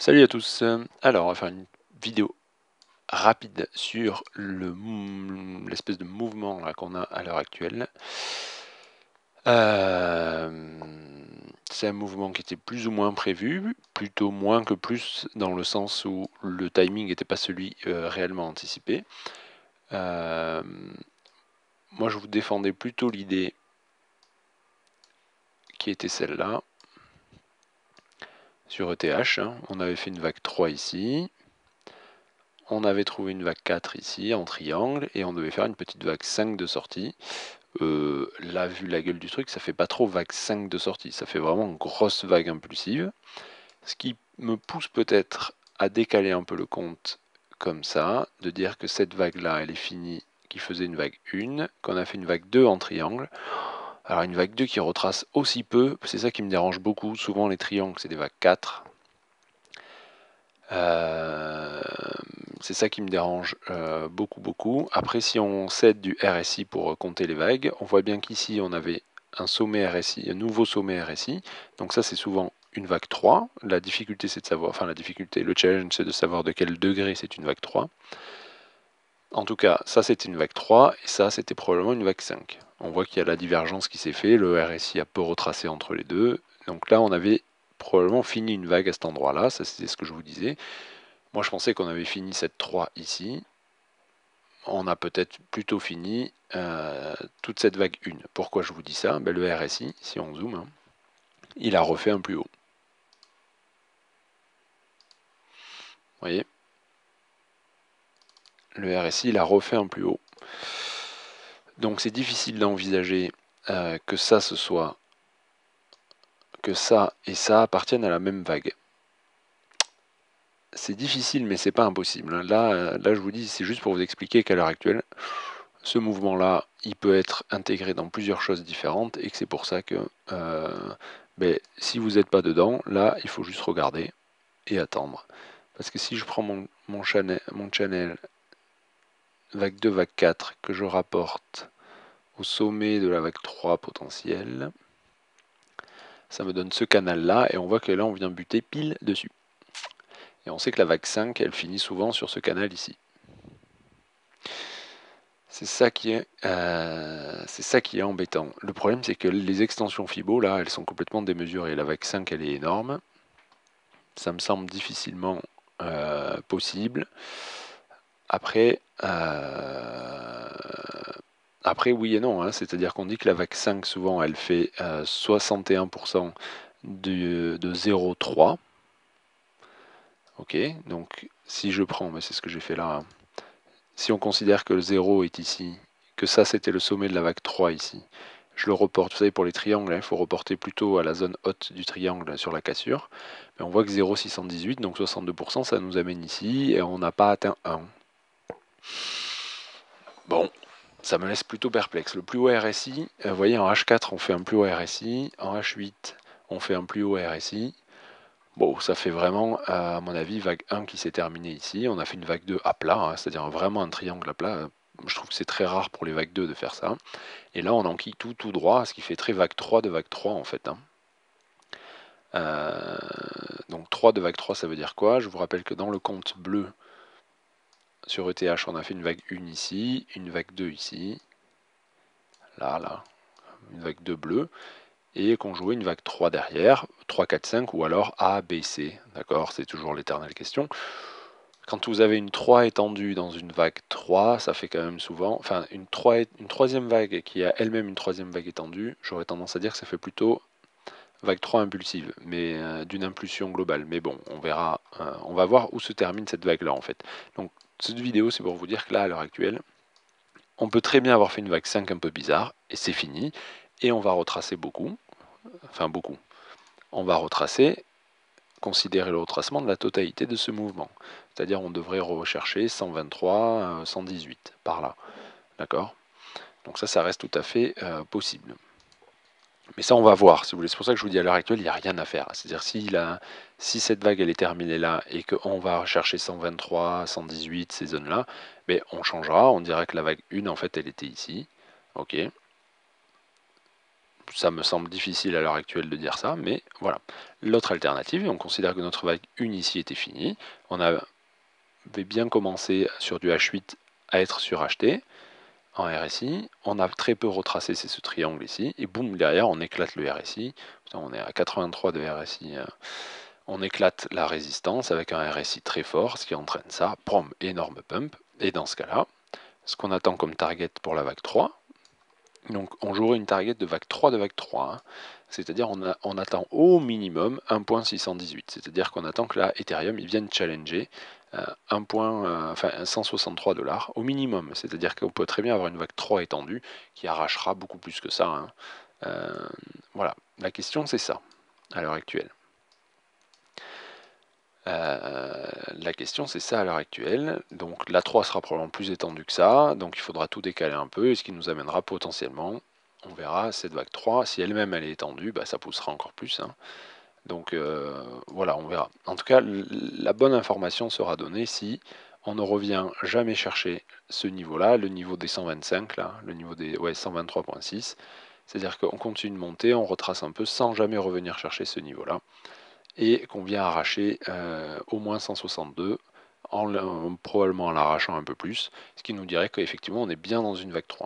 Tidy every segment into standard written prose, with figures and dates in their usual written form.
Salut à tous. Alors, on va faire une vidéo rapide sur l'espèce de mouvement là qu'on a à l'heure actuelle. C'est un mouvement qui était plus ou moins prévu, plutôt moins que plus, dans le sens où le timing n'était pas celui réellement anticipé. Euh, Moi, je vous défendais plutôt l'idée qui était celle-là, sur ETH. On avait fait une vague 3 ici. On avait trouvé une vague 4 ici en triangle et on devait faire une petite vague 5 de sortie. Là, vu la gueule du truc, ça fait pas trop vague 5 de sortie, ça fait vraiment une grosse vague impulsive. Ce qui me pousse peut-être à décaler un peu le compte comme ça, de dire que cette vague-là, elle est finie, qui faisait une vague 1, qu'on a fait une vague 2 en triangle. Alors une vague 2 qui retrace aussi peu, c'est ça qui me dérange beaucoup. Souvent les triangles, c'est des vagues 4. Euh, c'est ça qui me dérange beaucoup. Après, si on cède du RSI pour compter les vagues, on voit bien qu'ici, on avait un sommet RSI, un nouveau sommet RSI. Donc ça, c'est souvent une vague 3. La difficulté, c'est de savoir, enfin la difficulté, le challenge, c'est de savoir de quel degré c'est une vague 3. En tout cas, ça, c'était une vague 3, et ça, c'était probablement une vague 5. On voit qu'il y a la divergence qui s'est fait, le RSI a peu retracé entre les deux. Donc là, on avait probablement fini une vague à cet endroit-là, ça c'était ce que je vous disais. Moi, je pensais qu'on avait fini cette 3 ici. On a peut-être plutôt fini toute cette vague 1. Pourquoi je vous dis ça? Ben, le RSI, si on zoome, il a refait un plus haut. Vous voyez? Le RSI, il a refait un plus haut. Donc c'est difficile d'envisager que ça ce soit que ça et ça appartiennent à la même vague. C'est difficile, mais c'est pas impossible. Là, je vous dis, c'est juste pour vous expliquer qu'à l'heure actuelle, ce mouvement-là, il peut être intégré dans plusieurs choses différentes et que c'est pour ça que si vous n'êtes pas dedans, là, il faut juste regarder et attendre. Parce que si je prends mon channel vague 2, vague 4, que je rapporte au sommet de la vague 3 potentielle, ça me donne ce canal-là et on voit que là, on vient buter pile dessus. Et on sait que la vague 5, elle finit souvent sur ce canal ici. C'est ça qui est embêtant. Le problème, c'est que les extensions Fibo, là, elles sont complètement démesurées. La vague 5, elle est énorme. Ça me semble difficilement possible. Après, oui et non. C'est-à-dire qu'on dit que la vague 5, souvent, elle fait 61% de 0,3. Ok, donc si je prends, mais c'est ce que j'ai fait là, si on considère que le 0 est ici, que ça c'était le sommet de la vague 3 ici, je le reporte, vous savez pour les triangles, il faut reporter plutôt à la zone haute du triangle sur la cassure, mais on voit que 0,618, donc 62%, ça nous amène ici, et on n'a pas atteint 1. Bon, ça me laisse plutôt perplexe. Le plus haut RSI, vous voyez en H4 on fait un plus haut RSI, en H8 on fait un plus haut RSI. Bon, ça fait vraiment, à mon avis, vague 1 qui s'est terminée ici. On a fait une vague 2 à plat, c'est-à-dire vraiment un triangle à plat. Je trouve que c'est très rare pour les vagues 2 de faire ça. Et là, on enquille tout droit, ce qui fait très vague 3 de vague 3 en fait. Donc 3 de vague 3, ça veut dire quoi? Je vous rappelle que dans le compte bleu, sur ETH, on a fait une vague 1 ici, une vague 2 ici, là, une vague 2 bleue, et qu'on jouait une vague 3 derrière, 3, 4, 5, ou alors A, B, C. D'accord? C'est toujours l'éternelle question. Quand vous avez une 3 étendue dans une vague 3, ça fait quand même souvent, enfin une troisième vague qui a elle-même une troisième vague étendue, j'aurais tendance à dire que ça fait plutôt vague 3 impulsive, mais d'une impulsion globale. Mais bon, on verra, on va voir où se termine cette vague-là en fait. Donc cette vidéo, c'est pour vous dire que là, à l'heure actuelle, on peut très bien avoir fait une vague 5 un peu bizarre, et c'est fini, et on va retracer beaucoup, enfin beaucoup. On va retracer, considérer le retracement de la totalité de ce mouvement. C'est-à-dire on devrait rechercher 123, 118 par là. D'accord? Donc ça reste tout à fait possible. Mais ça, on va voir, si vous voulez. C'est pour ça que je vous dis à l'heure actuelle, il n'y a rien à faire. C'est-à-dire si cette vague elle est terminée là et qu'on va chercher 123, 118, ces zones-là, mais on changera, on dira que la vague 1, en fait, elle était ici. Ok. Ça me semble difficile à l'heure actuelle de dire ça, mais voilà. l'autre alternative, et on considère que notre vague 1 ici était finie. On avait bien commencé sur du H8 à être suracheté en RSI. On a très peu retracé, c'est ce triangle ici. Et boum, derrière, on éclate le RSI. Putain, on est à 83 de RSI. On éclate la résistance avec un RSI très fort, ce qui entraîne ça. Prom, énorme pump. Et dans ce cas-là, ce qu'on attend comme target pour la vague 3, donc on jouerait une target de vague 3 de vague 3. Hein. C'est-à-dire on attend au minimum 1.618. C'est-à-dire qu'on attend que là, Ethereum il vienne challenger 163 $. Au minimum. C'est-à-dire qu'on peut très bien avoir une vague 3 étendue qui arrachera beaucoup plus que ça. Hein. Voilà. La question c'est ça, à l'heure actuelle. La question c'est ça à l'heure actuelle, donc la 3 sera probablement plus étendue que ça, donc il faudra tout décaler un peu, ce qui nous amènera potentiellement, on verra, cette vague 3, si elle-même elle est étendue, bah, ça poussera encore plus, hein. Donc voilà, on verra. En tout cas, la bonne information sera donnée si on ne revient jamais chercher ce niveau-là, le niveau des 125, là, le niveau des 123.6, c'est-à-dire qu'on continue de monter, on retrace un peu sans jamais revenir chercher ce niveau-là et qu'on vient arracher au moins 162, probablement en l'arrachant un peu plus, ce qui nous dirait qu'effectivement on est bien dans une vague 3.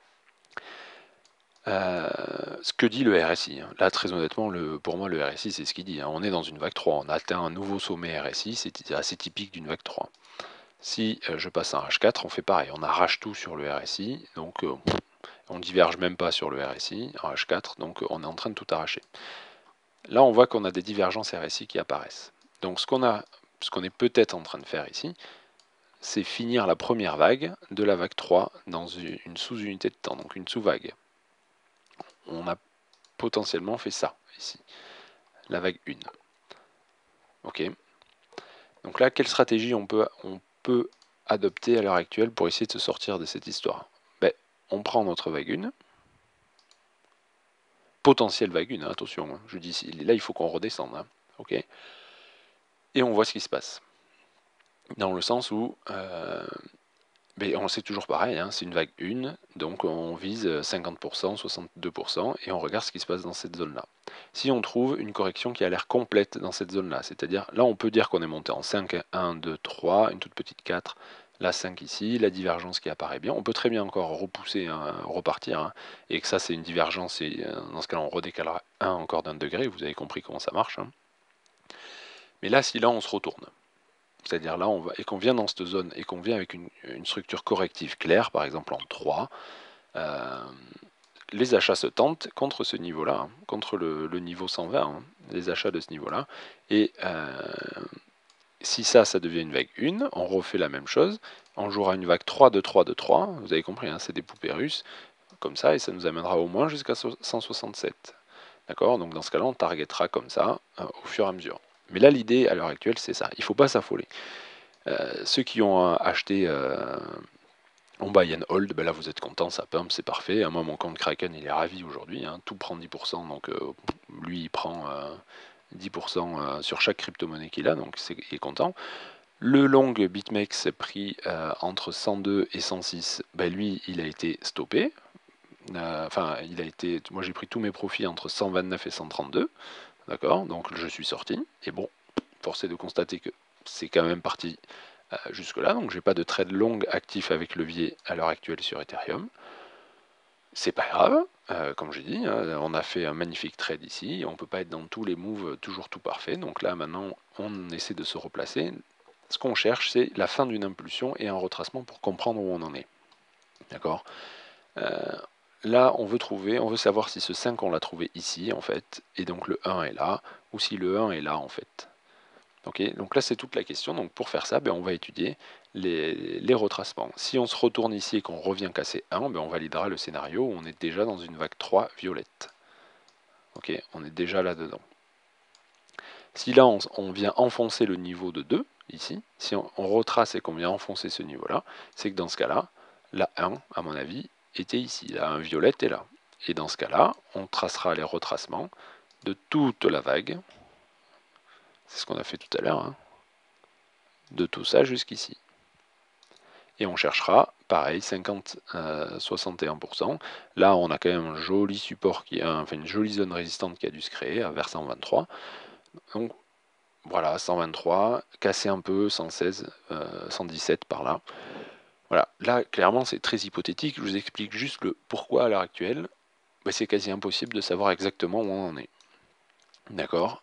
Ce que dit le RSI, hein. Là très honnêtement, pour moi le RSI c'est ce qu'il dit, hein. On est dans une vague 3, on a atteint un nouveau sommet RSI, c'est assez typique d'une vague 3. Si je passe un H4, on fait pareil, on arrache tout sur le RSI, donc on diverge même pas sur le RSI, en H4, donc on est en train de tout arracher. Là, on voit qu'on a des divergences RSI qui apparaissent. Donc ce qu'on est peut-être en train de faire ici, c'est finir la première vague de la vague 3 dans une sous-unité de temps, donc une sous-vague. On a potentiellement fait ça ici, la vague 1. Ok. Donc là, quelle stratégie on peut adopter à l'heure actuelle pour essayer de se sortir de cette histoire? Ben, on prend notre vague 1, potentielle vague 1, hein, attention, hein, je dis là il faut qu'on redescende, hein, ok, et on voit ce qui se passe. Dans le sens où mais on sait toujours pareil, hein, c'est une vague 1, donc on vise 50%, 62%, et on regarde ce qui se passe dans cette zone-là. Si on trouve une correction qui a l'air complète dans cette zone-là, c'est-à-dire, là on peut dire qu'on est monté en 5, 1, 2, 3, une toute petite 4, la 5 ici, la divergence qui apparaît bien, on peut très bien encore repousser, hein, repartir, hein, et que ça c'est une divergence, et dans ce cas-là on redécalera 1 encore d'un degré, vous avez compris comment ça marche. Hein. Mais là, si là on se retourne, c'est-à-dire là, et qu'on vient dans cette zone et qu'on vient avec une structure corrective claire, par exemple en 3, les achats se tentent contre ce niveau-là, hein, contre le niveau 120, hein, les achats de ce niveau-là. Et si ça devient une vague 1, on refait la même chose. On jouera une vague 3 de 3 de 3, vous avez compris, hein, c'est des poupées russes, comme ça, et ça nous amènera au moins jusqu'à 167. D'accord? Donc dans ce cas-là, on targetera comme ça au fur et à mesure. Mais là, l'idée à l'heure actuelle, c'est ça. Il ne faut pas s'affoler. Ceux qui ont acheté en buy and hold, ben là vous êtes content, ça pump, c'est parfait. Moi mon compte Kraken il est ravi aujourd'hui, hein. Tout prend 10%, donc lui il prend 10% sur chaque crypto-monnaie qu'il a, donc il est content. Le long BitMEX pris entre 102 et 106, ben lui il a été stoppé. Moi j'ai pris tous mes profits entre 129 et 132, d'accord, donc je suis sorti. Et bon, force est de constater que c'est quand même parti jusque-là, donc j'ai pas de trade long actif avec levier à l'heure actuelle sur Ethereum. C'est pas grave, comme j'ai dit, hein, on a fait un magnifique trade ici, on peut pas être dans tous les moves toujours tout parfait, donc là maintenant on essaie de se replacer. Ce qu'on cherche, c'est la fin d'une impulsion et un retracement pour comprendre où on en est. D'accord. Là, on veut savoir si ce 5 on l'a trouvé ici en fait, et donc le 1 est là, ou si le 1 est là en fait. Okay, donc là c'est toute la question, donc pour faire ça, on va étudier les retracements. Si on se retourne ici et qu'on revient casser 1, on validera le scénario où on est déjà dans une vague 3 violette. Ok, on est déjà là-dedans. Si là on vient enfoncer le niveau de 2, ici, si on retrace et qu'on vient enfoncer ce niveau-là, c'est que dans ce cas-là, la 1, à mon avis, était ici, la 1 violette est là. Et dans ce cas-là, on tracera les retracements de toute la vague, c'est ce qu'on a fait tout à l'heure, hein, de tout ça jusqu'ici. Et on cherchera, pareil, 50-61%. Là, on a quand même un joli support, une jolie zone résistante qui a dû se créer vers 123. Donc voilà, 123, casser un peu, 116, 117 par là. Voilà, là clairement c'est très hypothétique, je vous explique juste le pourquoi à l'heure actuelle. Ben, c'est quasi impossible de savoir exactement où on en est. D'accord.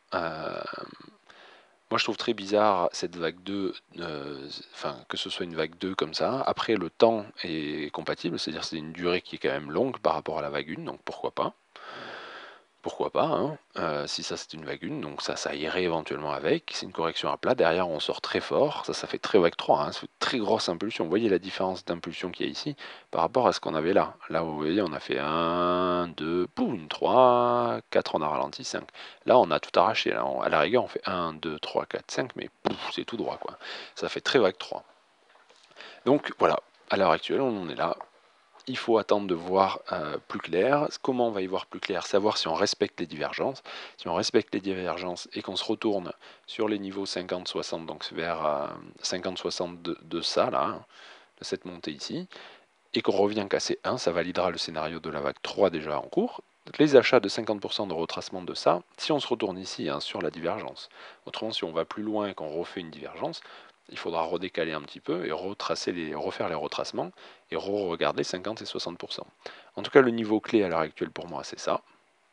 Moi je trouve très bizarre cette vague 2, enfin que ce soit une vague 2 comme ça. Après le temps est compatible, c'est-à-dire c'est une durée qui est quand même longue par rapport à la vague 1, donc pourquoi pas. Pourquoi pas, hein, si ça c'est une vague 1, donc ça irait éventuellement avec. C'est une correction à plat. Derrière, on sort très fort. Ça fait très vague 3, hein, ça fait très grosse impulsion. Vous voyez la différence d'impulsion qu'il y a ici par rapport à ce qu'on avait là. Là, vous voyez, on a fait 1, 2, poum, 3, 4, on a ralenti, 5. Là, on a tout arraché. Là, à la rigueur, on fait 1, 2, 3, 4, 5, mais pouf, c'est tout droit, quoi. Ça fait très vague 3. Donc voilà, à l'heure actuelle, on en est là. Il faut attendre de voir plus clair. Comment on va y voir plus clair? Savoir si on respecte les divergences. Si on respecte les divergences et qu'on se retourne sur les niveaux 50-60, donc vers 50-60 de ça, là, hein, de cette montée ici, et qu'on revient casser 1, ça validera le scénario de la vague 3 déjà en cours. Les achats de 50% de retracement de ça, si on se retourne ici, hein, sur la divergence. Autrement, si on va plus loin et qu'on refait une divergence, il faudra redécaler un petit peu et refaire les retracements et regarder 50 et 60%. En tout cas, le niveau clé à l'heure actuelle pour moi, c'est ça.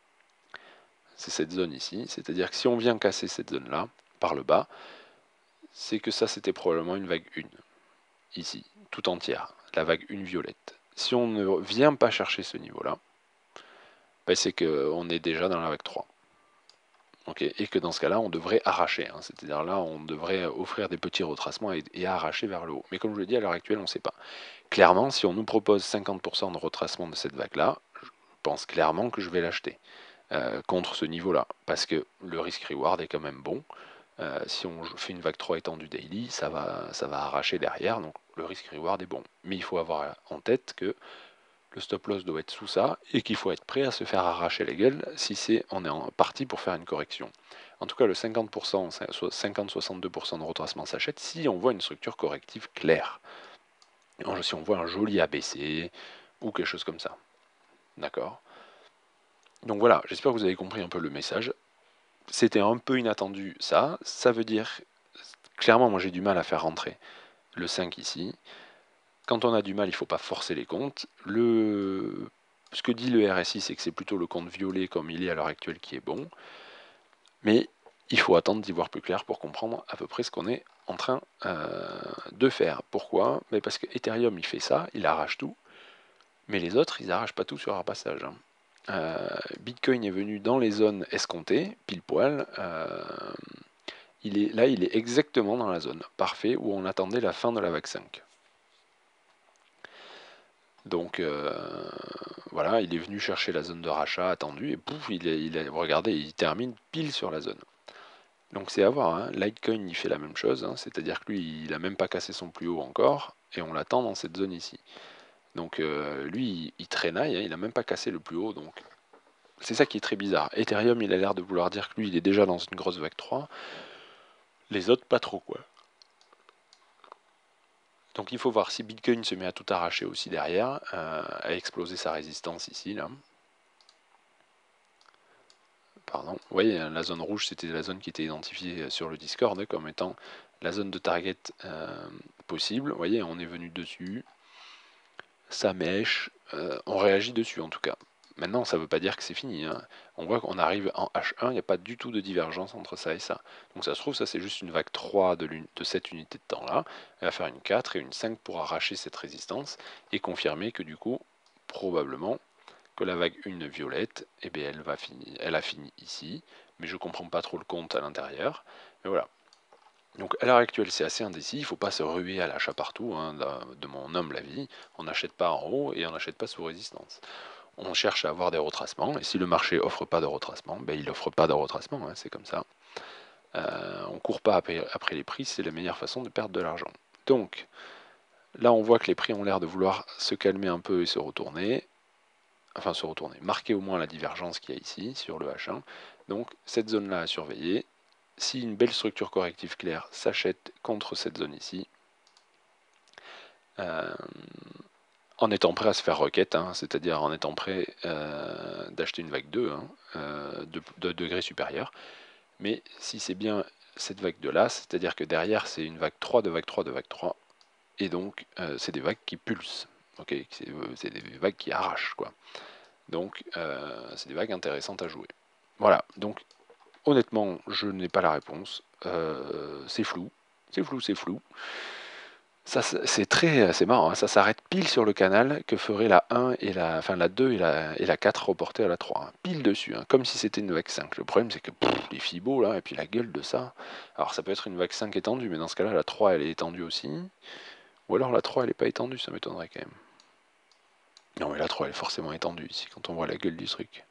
C'est cette zone ici. C'est-à-dire que si on vient casser cette zone-là, par le bas, c'est que ça, c'était probablement une vague 1, ici, tout entière, la vague 1 violette. Si on ne vient pas chercher ce niveau-là, ben c'est qu'on est déjà dans la vague 3. Okay, et que dans ce cas-là, on devrait arracher. Hein, c'est-à-dire là, on devrait offrir des petits retracements et arracher vers le haut. Mais comme je vous l'ai dit, à l'heure actuelle, on ne sait pas. Clairement, si on nous propose 50% de retracement de cette vague-là, je pense clairement que je vais l'acheter contre ce niveau-là. Parce que le risk-reward est quand même bon. Si on fait une vague 3 étendue daily, ça va arracher derrière. Donc le risk-reward est bon. Mais il faut avoir en tête que le stop loss doit être sous ça et qu'il faut être prêt à se faire arracher les gueules si on est en parti pour faire une correction. En tout cas, le 50%, 50-62% de retracement s'achète si on voit une structure corrective claire. Si on voit un joli ABC ou quelque chose comme ça. D'accord? Donc voilà, j'espère que vous avez compris un peu le message. C'était un peu inattendu ça. Ça veut dire, clairement, moi j'ai du mal à faire rentrer le 5 ici. Quand on a du mal, il ne faut pas forcer les comptes. Ce que dit le RSI, c'est que c'est plutôt le compte violet comme il est à l'heure actuelle qui est bon. Mais il faut attendre d'y voir plus clair pour comprendre à peu près ce qu'on est en train de faire. Pourquoi? Parce que Ethereum, il fait ça, il arrache tout. Mais les autres, ils n'arrachent pas tout sur un passage. Bitcoin est venu dans les zones escomptées, pile poil. Il est exactement dans la zone. Parfait, où on attendait la fin de la vague 5. Donc voilà, il est venu chercher la zone de rachat attendue et pouf, regardez, il termine pile sur la zone. Donc c'est à voir, hein. Litecoin il fait la même chose, hein. C'est-à-dire que lui il n'a même pas cassé son plus haut encore et on l'attend dans cette zone ici. Donc lui il traînaille, hein, il n'a même pas cassé le plus haut, donc c'est ça qui est très bizarre. Ethereum il a l'air de vouloir dire que lui il est déjà dans une grosse vague 3, les autres pas trop quoi. Donc il faut voir si Bitcoin se met à tout arracher aussi derrière, à exploser sa résistance ici là. Pardon. Vous voyez, la zone rouge, c'était la zone qui était identifiée sur le Discord comme étant la zone de target possible. Vous voyez, on est venu dessus, ça mèche, on réagit dessus en tout cas. Maintenant, ça ne veut pas dire que c'est fini. Hein. On voit qu'on arrive en H1, il n'y a pas du tout de divergence entre ça et ça. Donc ça se trouve, ça c'est juste une vague 3 de cette unité de temps-là. Elle va faire une 4 et une 5 pour arracher cette résistance et confirmer que du coup, probablement, que la vague 1 violette, eh bien elle a fini ici, mais je ne comprends pas trop le compte à l'intérieur. Mais voilà. Donc à l'heure actuelle, c'est assez indécis, il ne faut pas se ruer à l'achat partout, hein, de mon humble avis. On n'achète pas en haut et on n'achète pas sous résistance. On cherche à avoir des retracements, et si le marché offre pas de retracement, ben il offre pas de retracement, hein, c'est comme ça. On ne court pas après les prix, c'est la meilleure façon de perdre de l'argent. Donc là, on voit que les prix ont l'air de vouloir se calmer un peu et se retourner. Enfin se retourner, marquer au moins la divergence qu'il y a ici sur le H1. Donc cette zone-là à surveiller. Si une belle structure corrective claire s'achète contre cette zone ici, en étant prêt à se faire requête, hein, c'est-à-dire en étant prêt d'acheter une vague 2, hein, de degrés supérieurs. Mais si c'est bien cette vague de là, c'est-à-dire que derrière c'est une vague 3 de vague 3 de vague 3, et donc c'est des vagues qui pulsent, ok, c'est des vagues qui arrachent, quoi. Donc c'est des vagues intéressantes à jouer. Voilà, donc honnêtement, je n'ai pas la réponse. C'est flou, c'est flou, c'est flou. Ça, c'est marrant, hein, ça s'arrête pile sur le canal que ferait la 1 et la 2 et la 4 reportées à la 3. Hein, pile dessus, hein, comme si c'était une vague 5. Le problème, c'est que les fibos, là, et puis la gueule de ça. Alors, ça peut être une vague 5 étendue, mais dans ce cas-là, la 3, elle est étendue aussi. Ou alors la 3, elle n'est pas étendue, ça m'étonnerait quand même. Non, mais la 3, elle est forcément étendue ici, quand on voit la gueule du truc.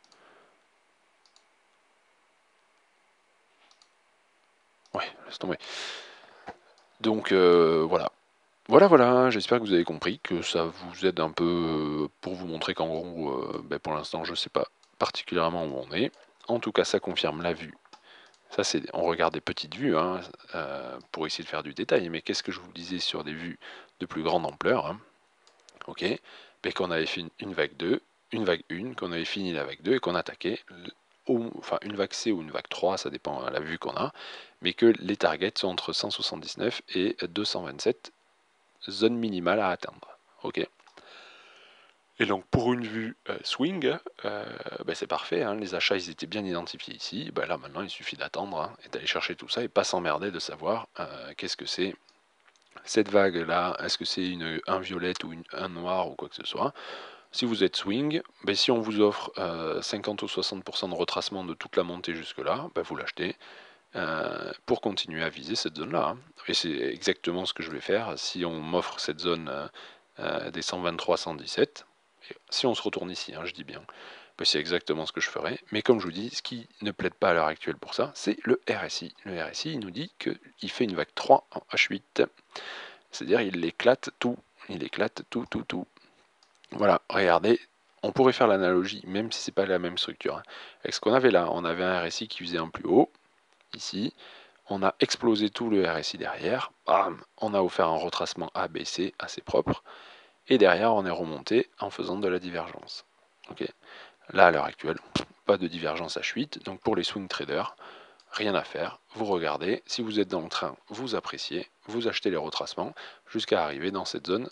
Ouais, laisse tomber. Donc, voilà. Voilà, j'espère que vous avez compris, que ça vous aide un peu pour vous montrer qu'en gros, pour l'instant, je ne sais pas particulièrement où on est. En tout cas, ça confirme la vue. Ça, on regarde des petites vues hein, pour essayer de faire du détail. Mais qu'est-ce que je vous disais sur des vues de plus grande ampleur hein, ok, qu'on avait fait une vague 2, une vague 1, qu'on avait fini la vague 2 et qu'on attaquait, enfin une vague C ou une vague 3, ça dépend de la vue qu'on a, mais que les targets sont entre 179 et 227 zone minimale à atteindre. Ok. Et donc pour une vue swing, c'est parfait, hein, les achats ils étaient bien identifiés ici, là maintenant il suffit d'attendre hein, et d'aller chercher tout ça et pas s'emmerder de savoir qu'est-ce que c'est cette vague là, est-ce que c'est un violette ou un noir ou quoi que ce soit. Si vous êtes swing, si on vous offre 50 ou 60% de retracement de toute la montée jusque là, vous l'achetez. Pour continuer à viser cette zone-là. Hein. Et c'est exactement ce que je vais faire si on m'offre cette zone des 123-117. Si on se retourne ici, hein, je dis bien, c'est exactement ce que je ferai. Mais comme je vous dis, ce qui ne plaide pas à l'heure actuelle pour ça, c'est le RSI. Le RSI, il nous dit qu'il fait une vague 3 en H8. C'est-à-dire il éclate tout. Il éclate tout, tout, tout. Voilà, regardez, on pourrait faire l'analogie, même si c'est pas la même structure. Hein. Avec ce qu'on avait là, on avait un RSI qui faisait un plus haut, ici, on a explosé tout le RSI derrière, bam, on a offert un retracement ABC assez propre, et derrière on est remonté en faisant de la divergence. Okay. Là à l'heure actuelle, pas de divergence H8, donc pour les swing traders, rien à faire, vous regardez, si vous êtes dans le train, vous appréciez, vous achetez les retracements jusqu'à arriver dans cette zone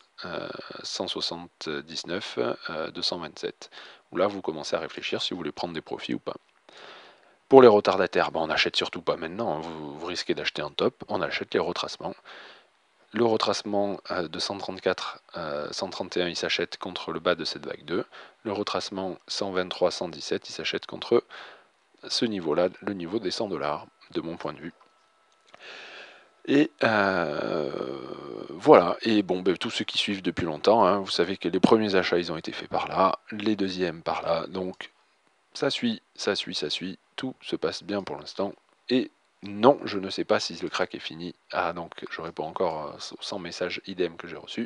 179-227, où là vous commencez à réfléchir si vous voulez prendre des profits ou pas. Pour les retardataires, on n'achète surtout pas maintenant, hein, vous risquez d'acheter un top, on achète les retracements. Le retracement de 134, 131, il s'achète contre le bas de cette vague 2. Le retracement 123, 117, il s'achète contre ce niveau-là, le niveau des 100 $, de mon point de vue. Et voilà, et tous ceux qui suivent depuis longtemps, hein, vous savez que les premiers achats, ils ont été faits par là, les deuxièmes par là, donc ça suit, ça suit, ça suit, tout se passe bien pour l'instant, et non, je ne sais pas si le crack est fini. Ah, donc je réponds encore aux 100 messages idem que j'ai reçus.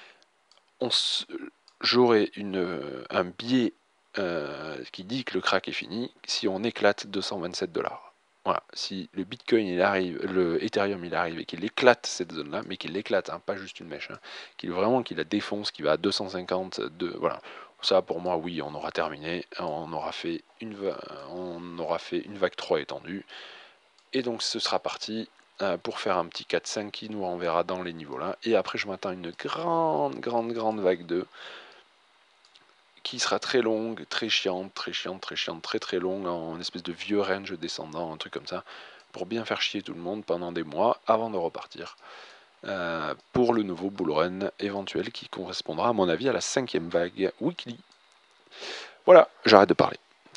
J'aurai un biais qui dit que le crack est fini si on éclate 227 $. Voilà, si le Bitcoin il arrive, le Ethereum il arrive et qu'il éclate cette zone-là, mais qu'il l'éclate, hein, pas juste une mèche, hein, qu'il la défonce, qu'il va à 250, voilà. Ça pour moi, oui, on aura terminé, on aura fait une vague 3 étendue, et donc ce sera parti pour faire un petit 4-5 qui nous renverra dans les niveaux là, et après je m'attends à une grande vague 2 qui sera très longue, très chiante, très longue, en espèce de vieux range descendant, un truc comme ça, pour bien faire chier tout le monde pendant des mois avant de repartir pour le nouveau bull run éventuel qui correspondra à mon avis à la 5e vague weekly. Voilà, j'arrête de parler.